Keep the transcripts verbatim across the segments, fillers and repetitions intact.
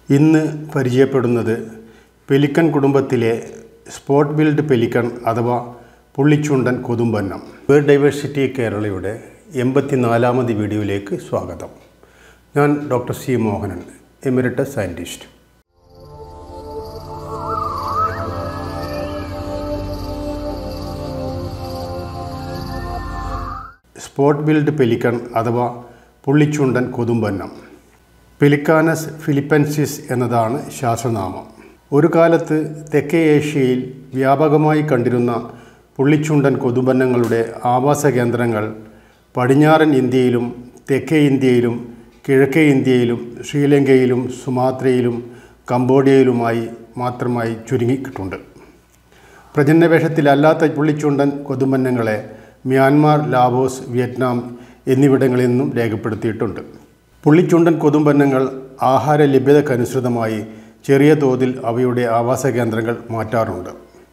ഇന്ന് പരിചയപ്പെടുന്നത് പെലിക്കൻ കുടുംബത്തിലെ സ്പോട്ട് ബിൽഡ് പെലിക്കൺ അഥവാ പുള്ളിച്ചുണ്ടൻ കൊതുമ്പന്നം. ബേർഡ് ഡൈവേഴ്സിറ്റി കേരളയുടെ എൺപത്തിനാലാമത് വീഡിയോയിലേക്ക് സ്വാഗതം. ഞാൻ doctor C Mohanan, emeritus scientist. Spot billed pelican അഥവാ പുള്ളിച്ചുണ്ടൻ കൊതുമ്പന്നം. പെലിക്കാനസ് ഫിലിപ്പൻസിസ് എന്നതാണ് ശാസ്ത്രനാമം. ഒരു കാലത്ത് തെക്കേ ഏഷ്യയിൽ വ്യാപകമായി കണ്ടിരുന്ന പുള്ളിച്ചുണ്ടൻ കൊതുമ്പന്നങ്ങളുടെ ആവാസ കേന്ദ്രങ്ങൾ പടിഞ്ഞാറൻ ഇന്ത്യയിലും തെക്കേ ഇന്ത്യയിലും കിഴക്കേ ഇന്ത്യയിലും ശ്രീലങ്കയിലും സുമാത്രയിലും കംബോഡിയയിലുമായി മാത്രമായി ചുരുങ്ങിയിട്ടുണ്ട്. പ്രജനനവേഷത്തിലല്ലാത്ത പുള്ളിച്ചുണ്ടൻ കൊതുമ്പന്നങ്ങളെ മ്യാൻമാർ, ലാവോസ്, വിയറ്റ്നാം എന്നിവിടങ്ങളിൽ നിന്നും രേഖപ്പെടുത്തിയിട്ടുണ്ട്. പുള്ളിച്ചുണ്ടൻ കൊതുമ്പന്നങ്ങൾ ആഹാര ലഭ്യതക്കനുസൃതമായി ചെറിയ തോതിൽ അവയുടെ ആവാസ കേന്ദ്രങ്ങൾ മാറ്റാറുണ്ട്.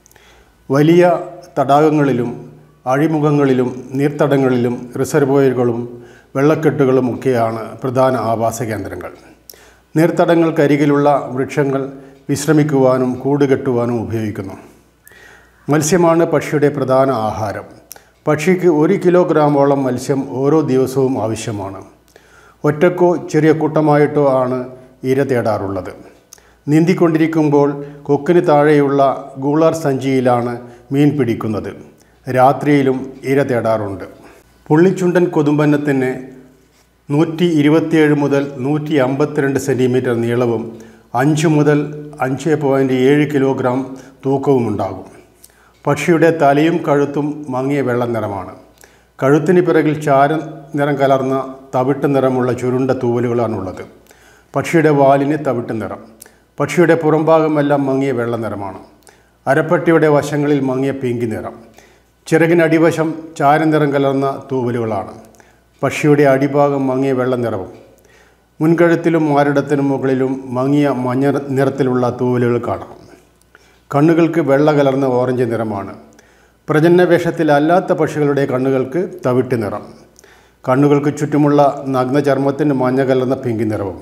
വലിയ തടാകങ്ങളിലും അഴിമുഖങ്ങളിലും നീർത്തടങ്ങളിലും റിസർവോയറുകളും വെള്ളക്കെട്ടുകളും ഒക്കെയാണ് പ്രധാന ആവാസ കേന്ദ്രങ്ങൾ. നീർത്തടങ്ങൾക്കരികിലുള്ള വൃക്ഷങ്ങൾ വിശ്രമിക്കുവാനും കൂടുകെട്ടുവാനും ഉപയോഗിക്കുന്നു. മത്സ്യമാണ് പക്ഷിയുടെ പ്രധാന ആഹാരം. പക്ഷിക്ക് ഒരു കിലോഗ്രാമോളം മത്സ്യം ഓരോ ദിവസവും ആവശ്യമാണ്. ഒറ്റക്കോ ചെറിയ കൂട്ടമായിട്ടോ ആണ് ഇര തേടാറുള്ളത്. നീന്തിക്കൊണ്ടിരിക്കുമ്പോൾ കൊക്കിന് താഴെയുള്ള ഗൂളാർ സഞ്ചിയിലാണ് മീൻ പിടിക്കുന്നത്. രാത്രിയിലും ഇര തേടാറുണ്ട്. പുള്ളിച്ചുണ്ടൻ കൊതുമ്പന്നത്തിന് നൂറ്റി ഇരുപത്തിയേഴ് മുതൽ നൂറ്റി അമ്പത്തിരണ്ട് സെൻറ്റിമീറ്റർ നീളവും അഞ്ച് മുതൽ അഞ്ച് പോയിൻറ്റ് ഏഴ് കിലോഗ്രാം തൂക്കവുമുണ്ടാകും. പക്ഷിയുടെ തലയും കഴുത്തും മങ്ങിയ വെള്ള നിറമാണ്. കഴുത്തിന് പിറകിൽ ചാര നിറം കലർന്ന തവിട്ട് നിറമുള്ള ചുരുണ്ട തൂവലുകളാണുള്ളത്. പക്ഷിയുടെ വാലിന് തവിട്ട് നിറം. പക്ഷിയുടെ പുറംഭാഗമെല്ലാം മങ്ങിയ വെള്ള നിറമാണ്. അരപ്പട്ടിയുടെ വശങ്ങളിൽ മങ്ങിയ പിങ്കി നിറം. ചിറകിനടിവശം ചാരനിറം കലർന്ന തൂവലുകളാണ്. പക്ഷിയുടെ അടിഭാഗം മങ്ങിയ വെള്ള നിറവും മുൻകഴുത്തിലും മാറിടത്തിനും മുകളിലും മങ്ങിയ മഞ്ഞ നിറത്തിലുള്ള തൂവലുകൾ കാണാം. കണ്ണുകൾക്ക് വെള്ള കലർന്ന ഓറഞ്ച് നിറമാണ്. പ്രജനനവേഷത്തിലല്ലാത്ത പക്ഷികളുടെ കണ്ണുകൾക്ക് തവിട്ട് നിറം. കണ്ണുകൾക്ക് ചുറ്റുമുള്ള നഗ്ന ചർമ്മത്തിന് മഞ്ഞ കലർന്ന പിങ്കി നിറവും.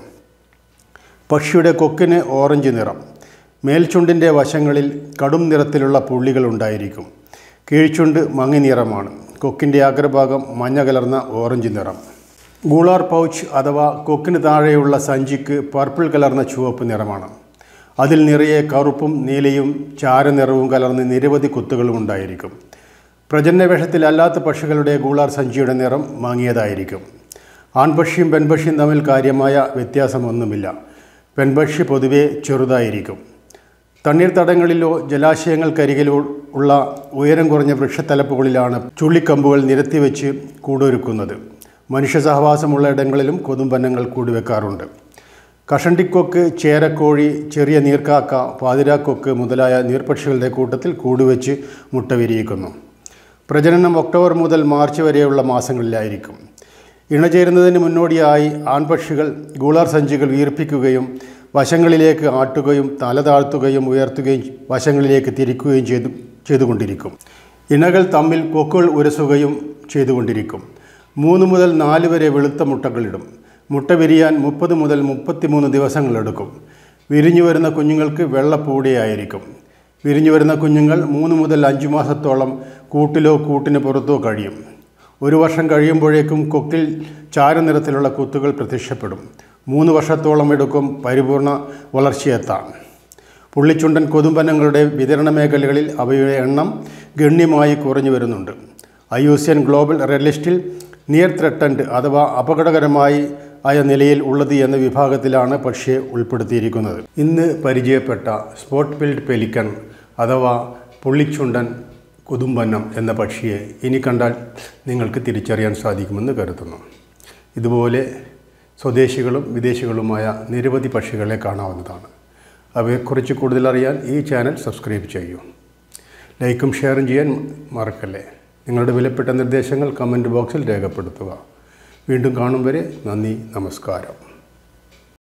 പക്ഷിയുടെ കൊക്കിന് ഓറഞ്ച് നിറം. മേൽചുണ്ടിൻ്റെ വശങ്ങളിൽ കടും നിറത്തിലുള്ള പുള്ളികൾ ഉണ്ടായിരിക്കും. കീഴ്ചുണ്ട് മങ്ങി നിറമാണ്. കൊക്കിൻ്റെ അഗ്രഭാഗം മഞ്ഞ കലർന്ന ഓറഞ്ച് നിറം. ഗൂളാർ പൗച്ച് അഥവാ കൊക്കിന് താഴെയുള്ള സഞ്ചിക്ക് പർപ്പിൾ കലർന്ന ചുവപ്പ് നിറമാണ്. അതിൽ നിറയെ കറുപ്പും നീലയും ചാരനിറവും കലർന്ന് നിരവധി കുത്തുകളും ഉണ്ടായിരിക്കും. പ്രജനനവേഷത്തിലല്ലാത്ത പക്ഷികളുടെ ഗൂളാർ സഞ്ചിയുടെ നിറം മങ്ങിയതായിരിക്കും. ആൺപക്ഷിയും പെൺപക്ഷിയും തമ്മിൽ കാര്യമായ വ്യത്യാസമൊന്നുമില്ല. പെൺപക്ഷി പൊതുവെ ചെറുതായിരിക്കും. തണ്ണീർത്തടങ്ങളിലോ ജലാശയങ്ങൾക്കരികിലോ ഉള്ള ഉയരം കുറഞ്ഞ വൃക്ഷത്തലപ്പുകളിലാണ് ചുള്ളിക്കമ്പുകൾ നിരത്തിവെച്ച് കൂടൊരുക്കുന്നത്. മനുഷ്യ സഹവാസമുള്ള ഇടങ്ങളിലും കൊതുമ്പന്നങ്ങൾ കൂടുവെക്കാറുണ്ട്. കഷണ്ടിക്കൊക്ക്, ചേരക്കോഴി, ചെറിയ നീർക്കാക്ക, പാതിരാക്കൊക്ക് മുതലായ നീർപക്ഷികളുടെ കൂട്ടത്തിൽ കൂടുവെച്ച് മുട്ട വിരിയിക്കുന്നു. പ്രജനനം ഒക്ടോബർ മുതൽ മാർച്ച് വരെയുള്ള മാസങ്ങളിലായിരിക്കും. ഇണചേരുന്നതിന് മുന്നോടിയായി ആൺപക്ഷികൾ ഗൂളാർ സഞ്ചികൾ വീർപ്പിക്കുകയും വശങ്ങളിലേക്ക് ആട്ടുകയും തല താഴ്ത്തുകയും ഉയർത്തുകയും വശങ്ങളിലേക്ക് തിരിക്കുകയും ചെയ്തു ചെയ്തുകൊണ്ടിരിക്കും. ഇണകൾ തമ്മിൽ കൊക്കുകൾ ഉരസുകയും ചെയ്തുകൊണ്ടിരിക്കും. മൂന്ന് മുതൽ നാല് വരെ വെളുത്ത മുട്ടകളിടും. മുട്ട വിരിയാൻ മുപ്പത് മുതൽ മുപ്പത്തിമൂന്ന് ദിവസങ്ങളെടുക്കും. വിരിഞ്ഞു വരുന്ന കുഞ്ഞുങ്ങൾക്ക് വെള്ളപ്പൂടിയായിരിക്കും. വിരിഞ്ഞു വരുന്ന കുഞ്ഞുങ്ങൾ മൂന്ന് മുതൽ അഞ്ച് മാസത്തോളം കൂട്ടിലോ കൂട്ടിന് പുറത്തോ കഴിയും. ഒരു വർഷം കഴിയുമ്പോഴേക്കും കൊക്കിൽ ചാരനിറത്തിലുള്ള കുത്തുകൾ പ്രത്യക്ഷപ്പെടും. മൂന്ന് വർഷത്തോളം എടുക്കും പരിപൂർണ വളർച്ചയെത്താൻ. പുള്ളിച്ചുണ്ടൻ കൊതുമ്പന്നങ്ങളുടെ വിതരണ മേഖലകളിൽ അവയുടെ എണ്ണം ഗണ്യമായി കുറഞ്ഞു വരുന്നുണ്ട്. I U C N global red ലിസ്റ്റിൽ നിയർ ത്രെട്ടൻഡ് അഥവാ അപകടകരമായി ആയ നിലയിൽ ഉള്ളത് എന്ന വിഭാഗത്തിലാണ് പക്ഷിയെ ഉൾപ്പെടുത്തിയിരിക്കുന്നത്. ഇന്ന് പരിചയപ്പെട്ട സ്പോട്ട് ബിൽഡ് പെലിക്കൺ അഥവാ പുള്ളിച്ചുണ്ടൻ കൊതുമ്പന്നം എന്ന പക്ഷിയെ ഇനി കണ്ടാൽ നിങ്ങൾക്ക് തിരിച്ചറിയാൻ സാധിക്കുമെന്ന് കരുതുന്നു. ഇതുപോലെ സ്വദേശികളും വിദേശികളുമായ നിരവധി പക്ഷികളെ കാണാവുന്നതാണ്. അവയെക്കുറിച്ച് കൂടുതൽ അറിയാൻ ഈ ചാനൽ സബ്സ്ക്രൈബ് ചെയ്യൂ. ലൈക്കും ഷെയറും ചെയ്യാൻ മറക്കല്ലേ. നിങ്ങളുടെ വിലപ്പെട്ട നിർദ്ദേശങ്ങൾ കമൻറ്റ് ബോക്സിൽ രേഖപ്പെടുത്തുക. വീണ്ടും കാണും വരെ നന്ദി, നമസ്കാരം.